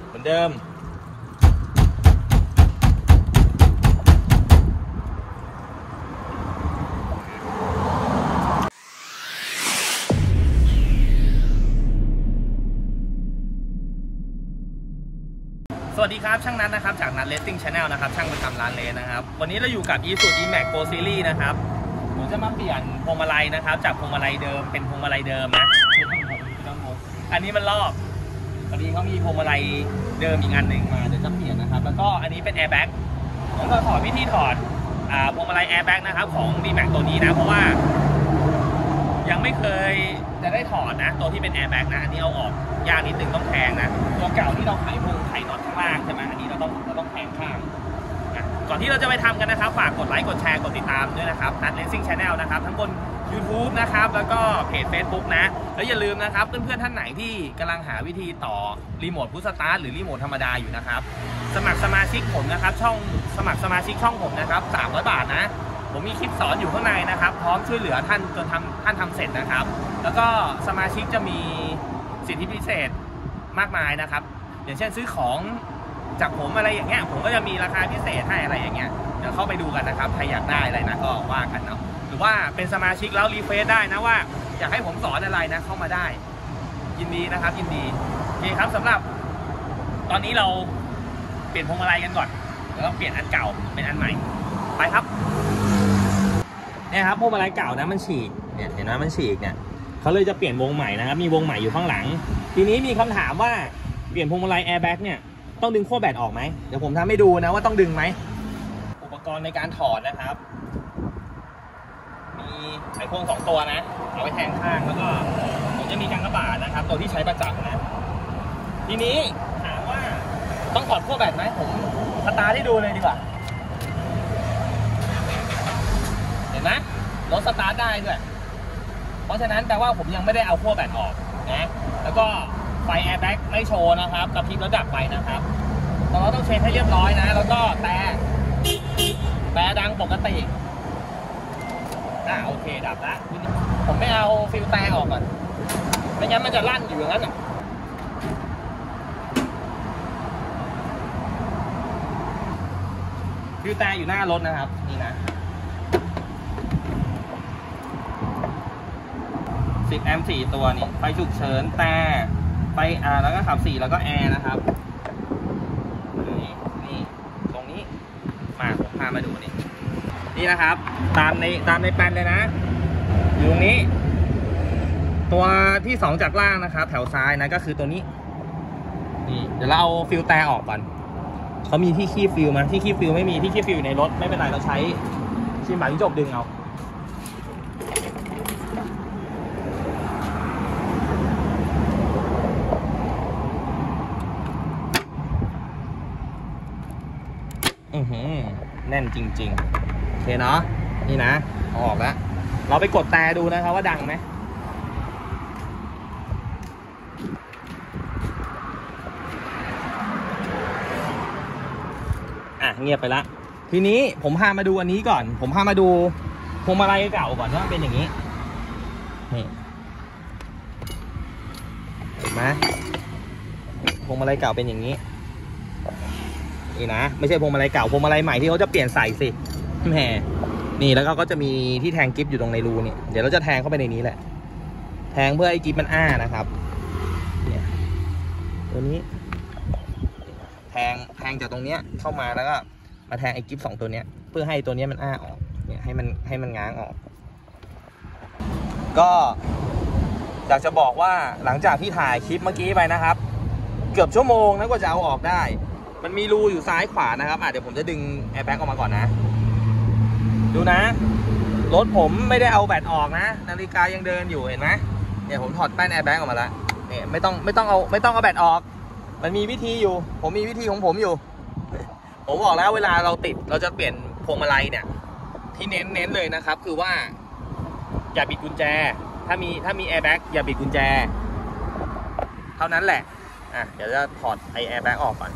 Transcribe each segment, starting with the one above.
เหมือนเดิมสวัสดีครับช่างนัทนะครับจากนัทเลสซิ่งชาแนลนะครับช่างประจำร้านเลสนะครับวันนี้เราอยู่กับ Isuzu D-Max Pro Series นะครับผมจะมาเปลี่ยนพวงมาลัยนะครับจากพวงมาลัยเดิมเป็นพวงมาลัยเดิมนะอันนี้มันรอบพอดีเขามีพวงมาลัยเดิมอีกอันหนึ่งมาเดี๋ยวจะเปลี่ยนนะครับแล้วก็อันนี้เป็นแอร์แบ็กผมก็ถอดวิธีถอดพวงมาลัยแอร์แบ็กนะครับของ D-Max ตัวนี้นะเพราะว่ายังไม่เคยจะได้ถอดนะตัวที่เป็นแอร์แบ็กนะอันนี้เอาออกยากนิดนึงต้องแทงนะตัวเก่าที่เราไขน็อตข้างล่างใช่ไหมอันนี้เราต้องแทงข้างนะก่อนที่เราจะไปทำกันนะครับฝากกดไลค์กดแชร์กดติดตามด้วยนะครับนัทเลสซิ่งชาแนลนะครับทั้งบน YouTube นะครับแล้วก็เพจ Facebook นะแล้วอย่าลืมนะครับเพื่อนๆท่านไหนที่กำลังหาวิธีต่อรีโมทพุชสตาร์ทหรือรีโมทธรรมดาอยู่นะครับสมัครสมาชิกผมนะครับสมัครสมาชิกช่องผมนะครับ300 บาทนะผมมีคลิปสอนอยู่ข้างในนะครับพร้อมช่วยเหลือท่านจนท่านทำเสร็จนะครับแล้วก็สมาชิกจะมีสิทธิพิเศษมากมายนะครับอย่างเช่นซื้อของจากผมอะไรอย่างเงี้ยผมก็จะมีราคาพิเศษให้อะไรอย่างเงี้ยเดี๋ยวเข้าไปดูกันนะครับใครอยากได้อะไรนะก็ว่ากันเนาะหรือว่าเป็นสมาชิกแล้วรีเควสได้นะว่าอยากให้ผมสอนอะไรนะเข้ามาได้ยินดีนะครับยินดีโอเคครับสำหรับตอนนี้เราเปลี่ยนพวงมาลัยกันก่อนแล้วก็เปลี่ยนอันเก่าเป็นอันใหม่ไปครับเนี่ยครับพวงมาลัยเก่านะมันฉีกเนี่ยเห็นไหมมันฉีกเนี่ยเขาเลยจะเปลี่ยนวงใหม่นะครับมีวงใหม่อยู่ข้างหลังทีนี้มีคำถามว่าเปลี่ยนพวงมาลัยแอร์แบ็กเนี่ยต้องดึงขั้วแบตออกไหมเดี๋ยวผมทำให้ดูนะว่าต้องดึงไหมอุปกรณ์ในการถอดนะครับมีไขควง2 ตัวนะเอาไว้แทงข้างแล้วก็ผมจะมีกางกระบาดนะครับตัวที่ใช้ประจำนะทีนี้ถามว่าต้องถอดขั้วแบตไหมผมสตาร์ทให้ดูเลยดีกว่าเห็นไหมรถสตาร์ทได้ด้วยเพราะฉะนั้นแปลว่าผมยังไม่ได้เอาขั้วแบตออกนะแล้วก็ไฟแอร์แบ็กไม่โชว์นะครับกระพริบแล้วดับไปนะครับเราต้องเช็คให้เรียบร้อยนะแล้วก็แต่ดังปกติโอเคดับแล้วผมไม่เอาฟิลแต่ออกก่อนไม่งั้นมันจะลั่นอยู่อย่างนั้นฟิลแต่อยู่หน้ารถนะครับนี่นะ10 แอมป์ 4 ตัวนี่ไฟฉุกเฉินแต่ไฟแล้วก็ขับ4แล้วก็แอร์นะครับนี่ตรงนี้มาผมพามาดูนี่นะครับตามในแปลนเลยนะอยู่ตรงนี้ตัวที่2จากล่างนะครับแถวซ้ายนะก็คือตัวนี้นี่เดี๋ยวเราเอาฟิลแต่ออกก่อนเขามีที่คีบฟิลมั้ยที่คีบฟิลไม่มีที่คีบฟิลอยู่ในรถไม่เป็นไรเราใช้ชิ้นหมายจบดึงเอาแน่นจริงๆโอเคเนาะนี่นะเอาออกแล้วเราไปกดแต่ดูนะครับว่าดังไหมเงียบไปละทีนี้ผมพามาดูอันนี้ก่อนผมพามาดูพวงมาลัยเก่าก่อนว่าเป็นอย่างนี้นี่เห็นไหมพวงมาลัยเก่าเป็นอย่างนี้นี่นะไม่ใช่พวงมาลัยเก่าพวงมาลัยใหม่ที่เขาจะเปลี่ยนใส่สิแหมนี่แล้วก็จะมีที่แทงกิฟต์อยู่ตรงในรูนี่เดี๋ยวเราจะแทงเข้าไปในนี้แหละแทงเพื่อให้กิฟต์มันนะครับเนี่ยตัวนี้แทงจากตรงเนี้ยเข้ามาแล้วก็มาแทงไอ้กิฟต์2 ตัวเนี้ยเพื่อให้ตัวเนี้ยมันออกเนี่ยให้มันง้างออกก็อยากจะบอกว่าหลังจากที่ถ่ายคลิปเมื่อกี้ไปนะครับเกือบชั่วโมงนะกว่าจะเอาออกได้มันมีรูอยู่ซ้ายขวานะครับเดี๋ยวผมจะดึงแอร์แบ็กออกมาก่อนนะดูนะรถผมไม่ได้เอาแบตออกนะนาฬิกายังเดินอยู่เห็นไหมเนี่ยผมถอดแป้นแอร์แบ็กออกมาแล้วเนี่ยไม่ต้องเอาแบตออกมันมีวิธีอยู่ผมมีวิธีของผมอยู่ผมบอกแล้วเวลาเราติดเราจะเปลี่ยนพวงมาลัยเนี่ยที่เน้นเลยนะครับคือว่าอย่าบิดกุญแจถ้ามีแอร์แบ็กอย่าบิดกุญแจเท่านั้นแหละเดี๋ยวจะถอดไอแอร์แบ็กออกก่อน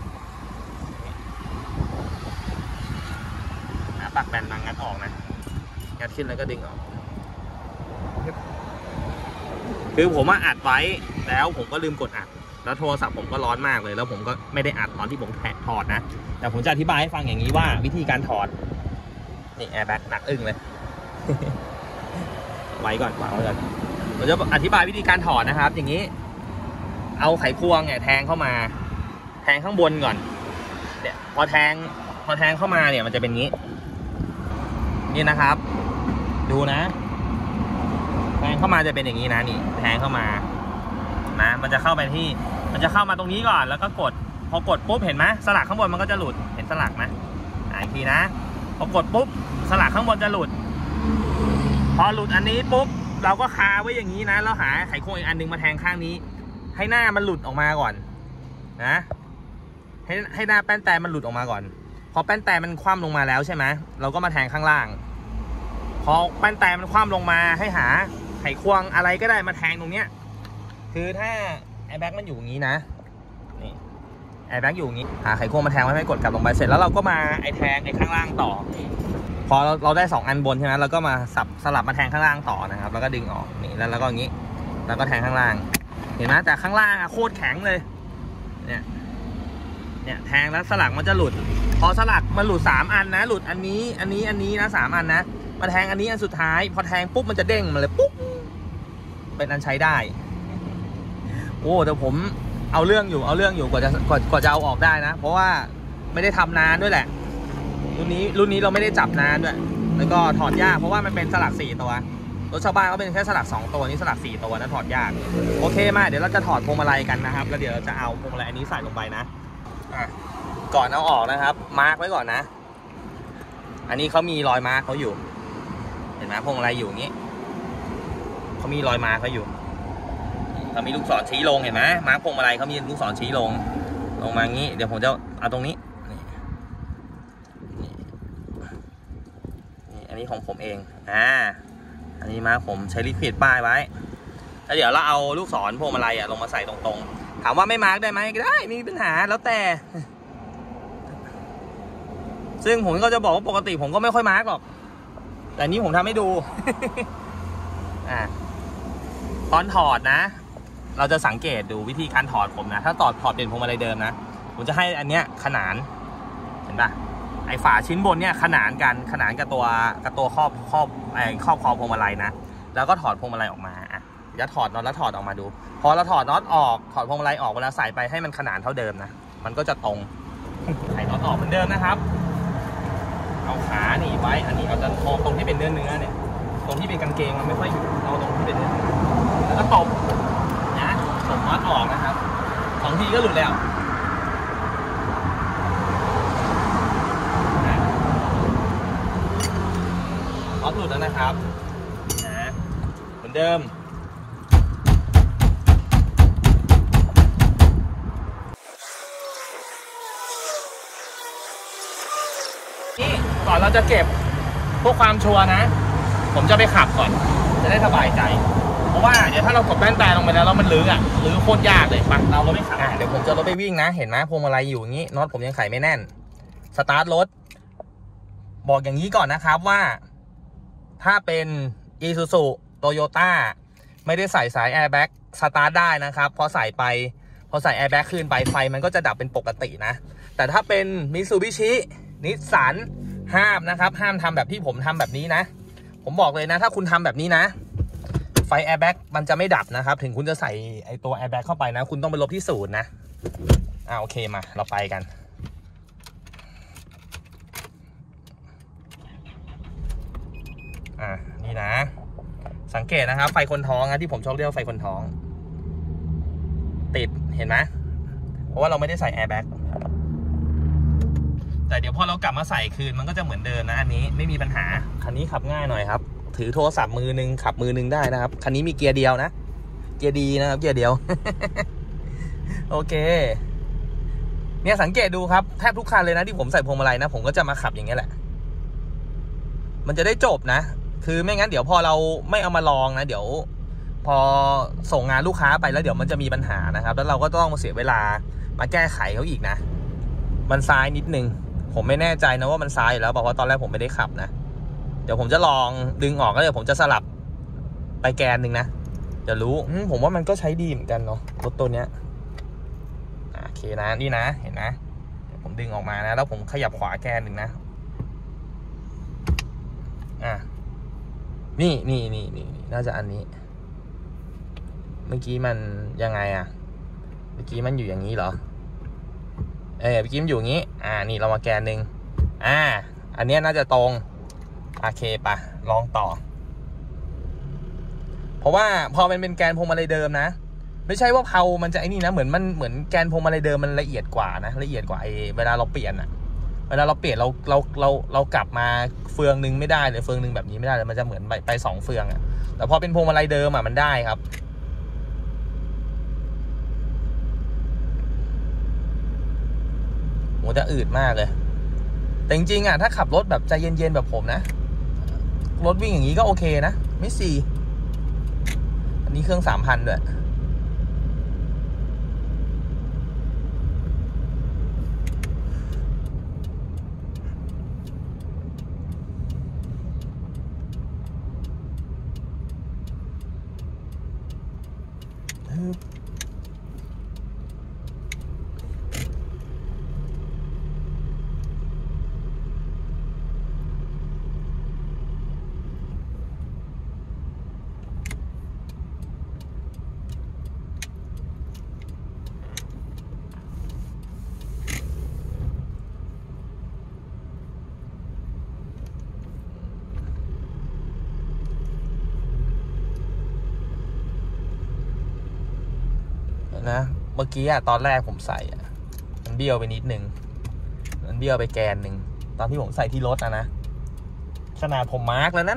ปักแบนมางัดออกนะงัดขึ้นแล้วก็ดึงออกคือผมอัดไว้แล้วผมก็ลืมกดอัดแล้วโทรศัพท์ผมก็ร้อนมากเลยแล้วผมก็ไม่ได้อัดตอนที่ผมถอดนะแต่ผมจะอธิบายให้ฟังอย่างนี้ว่าวิธีการถอดนี่แอร์แบ็กหนักอึ้งเลย ไว้ก่อนวางไว้ก่อนผมจะอธิบายวิธีการถอดนะครับอย่างนี้เอาไขควงเนี่ยแทงเข้ามาแทงข้างบนก่อนเนี่ยพอแทงเข้ามาเนี่ยมันจะเป็นงี้นี่นะครับดูนะแทงเข้ามาจะเป็นอย่างนี้นะนี่แทงเข้ามานะมันจะเข้าไปที่มันจะเข้ามาตรงนี้ก่อนแล้วก็กดพอกดปุ๊บเห็นไหมสลักข้างบนมันก็จะหลุดเห็นสลักไหมอีกทีนะพอกดปุ๊บสลักข้างบนจะหลุดพอหลุดอันนี้ปุ๊บเราก็คาไว้อย่างนี้นะแล้วหาไขควงอีกอันนึงมาแทงข้างนี้ให้หน้ามันหลุดออกมาก่อนนะให้หน้าแป้นแต่มันหลุดออกมาก่อนพอแป้นแต่มันคว่ำลงมาแล้วใช่ไหมเราก็มาแทงข้างล่างพอแป้นแต่มันคว่ำลงมาให้หาไขควงอะไรก็ได้มาแทงตรงเนี้ยคือถ้าแอร์แบ็กมันอยู่อย่างนี้นะนี่แอร์แบ็กอยู่อย่างนี้หาไขควงมาแทงไว้ให้กดกลับลงไปเสร็จแล้วเราก็มาแทงข้างล่างต่อพอเราได้2อันบนใช่ไหมเราก็มาสลับมาแทงข้างล่างต่อนะครับแล้วก็ดึงออกนี่แล้วก็อย่างนี้แล้วก็แทงข้างล่างเห็นไหมแต่ข้างล่างโคตรแข็งเลยเนี่ยแทงแล้วสลักมันจะหลุดพอสลักมันหลุด3อันนะหลุดอันนี้นะ3อันนะมาแทงอันนี้อันสุดท้ายพอแทงปุ๊บมันจะเด้งมาเลยปุ๊บเป็นอันใช้ได้โอ้แต่ผมเอาเรื่องอยู่กว่าจะเอาออกได้นะเพราะว่าไม่ได้ทำนานด้วยแหละรุ่นนี้เราไม่ได้จับนานด้วยแล้วก็ถอดยากเพราะว่ามันเป็นสลัก4ตัวรถชาวบ้านก็เป็นแค่สลัก2ตัวนี้สลัก4ตัวนะถอดยากโอเคมาเดี๋ยวเราจะถอดพวงมาลัยกันนะครับแล้วเดี๋ยวเราจะเอาพวงมาลัยอันนี้ใส่ลงไปนะก่อนเอาออกนะครับมาร์กไว้ก่อนนะอันนี้เขามีรอยมาร์กเขาอยู่เห็นไหมพวงมาลัยอยู่อย่างนี้เขามีรอยมาร์กเขาอยู่เขามีลูกศรชี้ลงเห็นไหมมาร์กพวงมาลัยเขามีลูกศรชี้ลงมาอย่างนี้เดี๋ยวผมจะเอาตรงนี้อันนี้ของผมเองอันนี้มาผมใช้ลิควิดป้ายไว้แล้วเดี๋ยวเราเอาลูกศรพวงมาลัยลงมาใส่ตรงๆถามว่าไม่มาร์กได้ไหมก็ได้ไม่มีปัญหาแล้วแต่ซึ่งผมก็จะบอกว่าปกติผมก็ไม่ค่อยมาร์กหรอกแต่นี้ผมทำให้ดู ตอนถอดนะเราจะสังเกตดูวิธีการถอดผมนะถ้าถอดเป็นพวงมาลัยเดิมนะผมจะให้อันเนี้ยขนานเห็นปะไอ้ฝาชิ้นบนเนี่ยขนานกับตัวครอบคอพวงมาลัยนะแล้วก็ถอดพวงมาลัยออกมาจะถอดน็อตแล้วถอดออกมาดูพอเราถอดน็อตออกถอดพวงมาลัยออกเวลาใส่ไปให้มันขนานเท่าเดิมนะมันก็จะตรงใส่น็อตออกเหมือนเดิมนะครับเอาขาหนีไว้อันนี้เอาจะมองตรงที่เป็นเนื้อเนี่ยตรงที่เป็นกางเกงมันไม่ค่อยอยู่เอาตรงที่เป็นเนื้อแล้วก็ตบนะตบน็อตออกนะครับ2 ทีก็หลุดแล้วน็อตหลุดแล้วนะครับเหมือนเดิมนี่ก่อนเราจะเก็บพวกความชัวร์นะผมจะไปขับก่อนจะได้สบายใจเพราะว่าเดี๋ยวถ้าเรากดแป้นแต่ลงไปแล้วมันลื้อโคตรยากเลยปักเราไม่ขับเดี๋ยวผมจะรถไปวิ่งนะเห็นไหมพวงมาลัยอยู่อย่างนี้น็อตผมยังไขไม่แน่นสตาร์ทรถบอกอย่างนี้ก่อนนะครับว่าถ้าเป็น Isuzu Toyota ไม่ได้ใส่สายแอร์แบ็กสตาร์ทได้นะครับพอใส่แอร์แบ็กขึ้นไปไฟมันก็จะดับเป็นปกตินะแต่ถ้าเป็น Mitsubishi Nissan ห้ามนะครับห้ามทำแบบที่ผมทำแบบนี้นะผมบอกเลยนะถ้าคุณทำแบบนี้นะไฟแอร์แบ็กมันจะไม่ดับนะครับถึงคุณจะใส่ไอตัวแอร์แบ็กเข้าไปนะคุณต้องไปลบที่0นะโอเคมาเราไปกันนี่นะสังเกตนะครับไฟคนท้องนะที่ผมชอบเรียกว่าไฟคนท้องติดเห็นไหมเพราะว่าเราไม่ได้ใส่แอร์แบ็กแต่เดี๋ยวพอเรากลับมาใส่คืนมันก็จะเหมือนเดิมนะอันนี้ไม่มีปัญหาคันนี้ขับง่ายหน่อยครับถือโทรศัพท์มือนึงขับมือนึงได้นะครับคันนี้มีเกียร์เดียวนะเกียร์ดีนะครับเกียร์เดียว โอเคเนี่ยสังเกตดูครับแทบทุกคันเลยนะที่ผมใส่พวงมาลัยนะผมก็จะมาขับอย่างเงี้ยแหละมันจะได้จบนะคือไม่งั้นเดี๋ยวพอเราไม่เอามาลองนะเดี๋ยวพอส่งงานลูกค้าไปแล้วเดี๋ยวมันจะมีปัญหานะครับแล้วเราก็ต้องมาเสียเวลามาแก้ไขเขาอีกนะมันซ้ายนิดนึงผมไม่แน่ใจนะว่ามันซ้ายอยู่แล้วเพราะตอนแรกผมไม่ได้ขับนะเดี๋ยวผมจะลองดึงออกแล้วเดี๋ยวผมจะสลับไปแกนหนึ่งนะจะรู้ผมว่ามันก็ใช้ดีเหมือนกันเนาะรถตัวเนี้ยนะนี่นะเห็นนะผมดึงออกมานะแล้วผมขยับขวาแกนหนึ่งนะนี่น่าจะอันนี้เมื่อกี้มันยังไงเมื่อกี้มันอยู่อย่างนี้เหรอเมื่อกี้มันอยู่อย่างนี้นี่เรามาแกนหนึ่งอันนี้น่าจะตรงโอเคปะลองต่อเพราะว่าพอมันเป็นแกนพวงมาลัยเดิมนะไม่ใช่ว่าเพามันจะไอ้นี่นะเหมือนแกนพวงมาลัยเดิมมันละเอียดกว่านะละเอียดกว่าเวลาเราเปลี่ยนเวลาเราเปลี่ยนเรากลับมาเฟืองนึงไม่ได้เลยเฟืองนึงแบบนี้ไม่ได้เลยมันจะเหมือนไป2 เฟืองแต่พอเป็นพวงมาลัยเดิมมันได้ครับโหจะอืดมากเลยแต่จริงๆถ้าขับรถแบบใจเย็นๆแบบผมนะรถวิ่งอย่างนี้ก็โอเคนะไม่อันนี้เครื่อง 3,000 ด้วยนะเมื่อกี้ตอนแรกผมใส่มันเบี้ยวไปนิดนึงมันเบี้ยวไปแกนหนึ่งตอนที่ผมใส่ที่รถนะขนาดผมมาร์กแล้วนั่น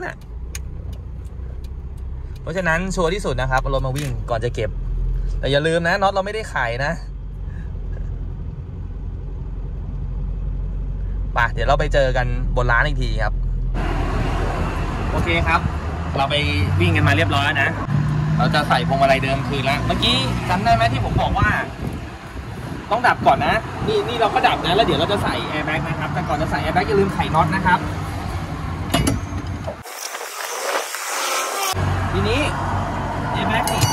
เพราะฉะนั้นชัวร์ที่สุดนะครับเอารถมาวิ่งก่อนจะเก็บแต่อย่าลืมนะน็อตเราไม่ได้ขายนะป่ะเดี๋ยวเราไปเจอกันบนร้านอีกทีครับโอเคครับเราไปวิ่งกันมาเรียบร้อยแล้วนะเราจะใส่พวงมาลัยเดิมคืนแล้วเมื่อกี้จำได้ไหมที่ผมบอกว่าต้องดับก่อนนะนี่เราก็ดับนะแล้วเดี๋ยวเราจะใส่แอร์แบ็กนะครับแต่ก่อนจะใส่แอร์แบ็กอย่าลืมไขน็อตนะครับทีนี้แอร์แบ็กนี่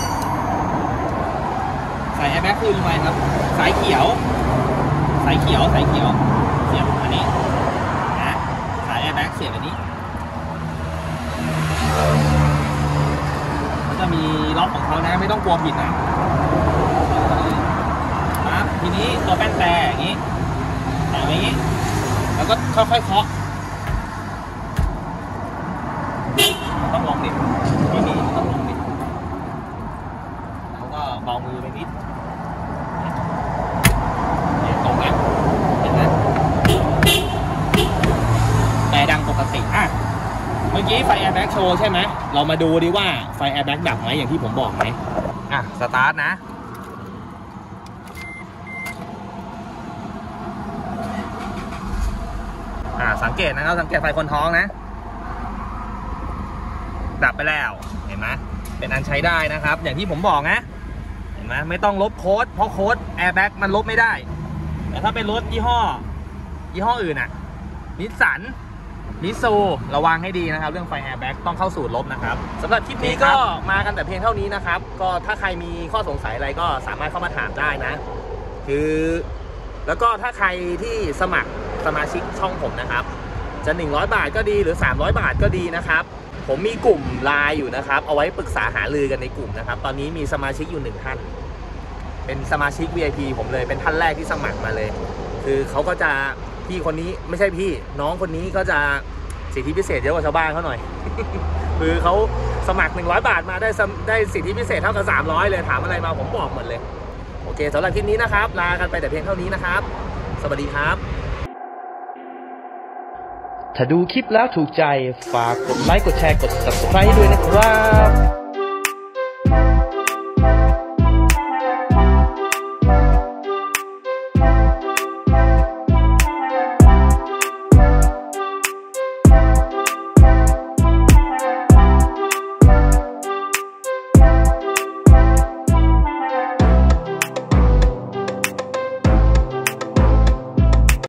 ใส่แอร์แบ็กคืออะไรครับสายเขียวเสียบอันนี้นะสายแอร์แบ็กเสียบอันนี้จะมีล็อกของเขานะไม่ต้องกลัวผิดนะครับทีนี้ตัวแป้นแต่อย่างนี้แต่อย่างนี้แล้วก็ค่อยๆเคาะต้องลองดิทีนี้ต้องลองดิแล้วก็เบามือไปนิดเนี่ยตรงนะเห็นไหมแต่ดังปกติเมื่อกี้ไฟแอร์แบ็กโชว์ใช่ไหมเรามาดูดิว่าไฟแอร์แบ็กดับไหมอย่างที่ผมบอกไหมสตาร์ทนะสังเกตนะครับสังเกตไฟคนท้องนะดับไปแล้วเห็นไหมเป็นอันใช้ได้นะครับอย่างที่ผมบอกนะเห็นไหมไม่ต้องลบโค้ดเพราะโค้ดแอร์แบ็กมันลบไม่ได้แต่ถ้าเป็นรถยี่ห้ออื่นนิสสันมิตซูระวังให้ดีนะครับเรื่องไฟแอร์แบ็กต้องเข้าสู่ลบนะครับสำหรับคลิปนี้ก็มากันแต่เพียงเท่านี้นะครับก็ถ้าใครมีข้อสงสัยอะไรก็สามารถเข้ามาถามได้นะแล้วก็ถ้าใครที่สมัครสมาชิกช่องผมนะครับจะ100 บาทก็ดีหรือ300 บาทก็ดีนะครับผมมีกลุ่มไลน์อยู่นะครับเอาไว้ปรึกษาหารือกันในกลุ่มนะครับตอนนี้มีสมาชิกอยู่1 ท่านเป็นสมาชิก VIP ผมเลยเป็นท่านแรกที่สมัครมาเลยคือเขาก็จะพี่คนนี้ไม่ใช่พี่น้องคนนี้ก็จะสิทธิพิเศษเยอะกว่าชาวบ้านเขาหน่อย คือเขาสมัคร100 บาทมาได้สิทธิพิเศษเท่ากับ300เลยถามอะไรมาผมบอกหมดเลยโอเคสำหรับคลิปนี้นะครับลากันไปแต่เพียงเท่านี้นะครับสวัสดีครับถ้าดูคลิปแล้วถูกใจฝากกดไลค์กดแชร์กด Subscribe ด้วยนะครับ